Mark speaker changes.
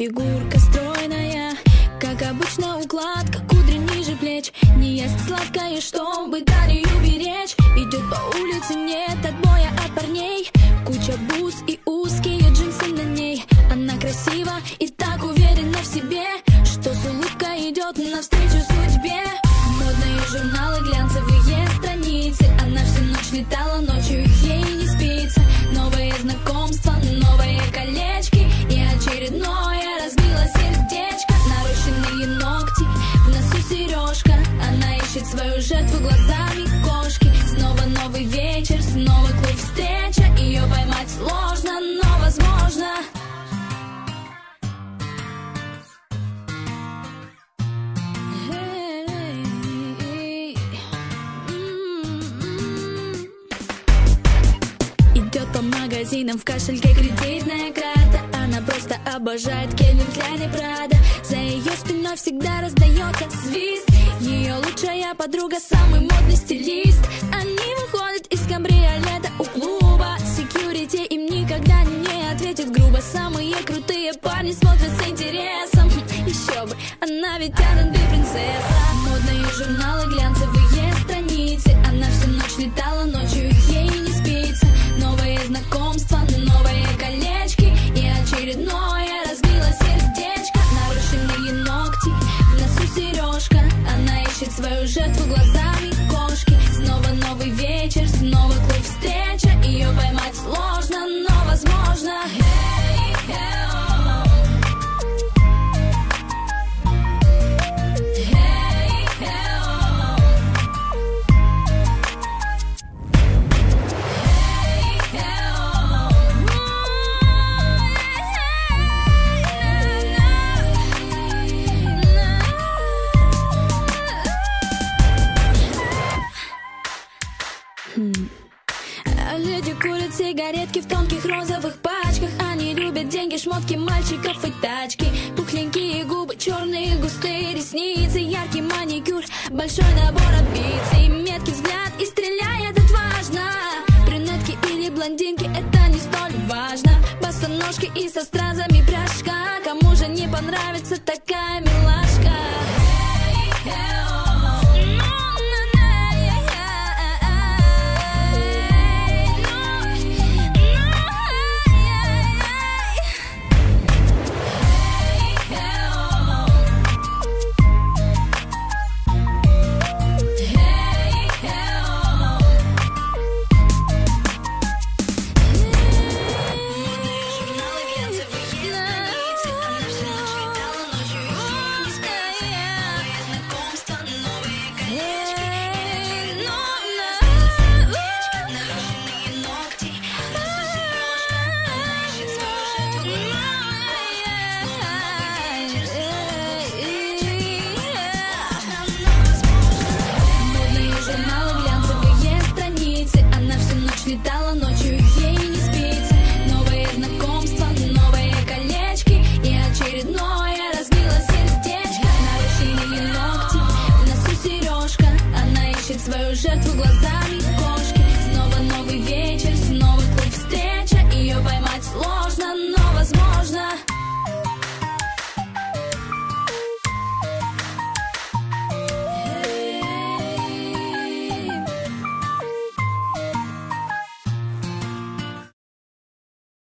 Speaker 1: фигурка стройная, как обычно укладка, кудри ниже плеч. Не ест сладкое, чтобы талию беречь. Идет по улице, нет отбоя от парней. Куча бус и узкие джинсы на ней. Она красива и так уверена в себе, что с улыбкой идет навстречу судьбе. Модные журналы, глянцевые страницы. Она всю ночь летала, ночью ей не спится. Новые знакомства, новые колечки и очередное разбило сердечко. Нарощенные ногти, в носу сережка. Она ищет свою жертву глазами кошки. Снова новый вечер, снова клуб встреча. Ее поймать сложно, но возможно. Идет по магазинам, в кошельке кредитная карта. Она просто обожает Кельвин Кляйн и Прада. За ее спиной всегда раздается свист. Ее лучшая подруга, самый модный стилист. Они выходят из кабриолета у клуба. Секьюрити им никогда не ответит грубо. Самые крутые парни смотрят с интересом. Еще бы, она ведь R&B принцесса. Модные журналы, глянцевые страницы. Она всю ночь летала, ночью ей не спится. Новые знакомства, новые колечки и очередное разбило сердечко. Нарощенные ногти, в носу сережка. Она ищет свою жертву глазами кошки. Снова новый вечер, снова клуб встреча. Ее поймать сложно, но возможно. А люди курят сигаретки в тонких розовых пачках. Они любят деньги, шмотки, мальчиков и тачки. Пухленькие губы, черные густые ресницы, яркий маникюр, большой набор амбиций.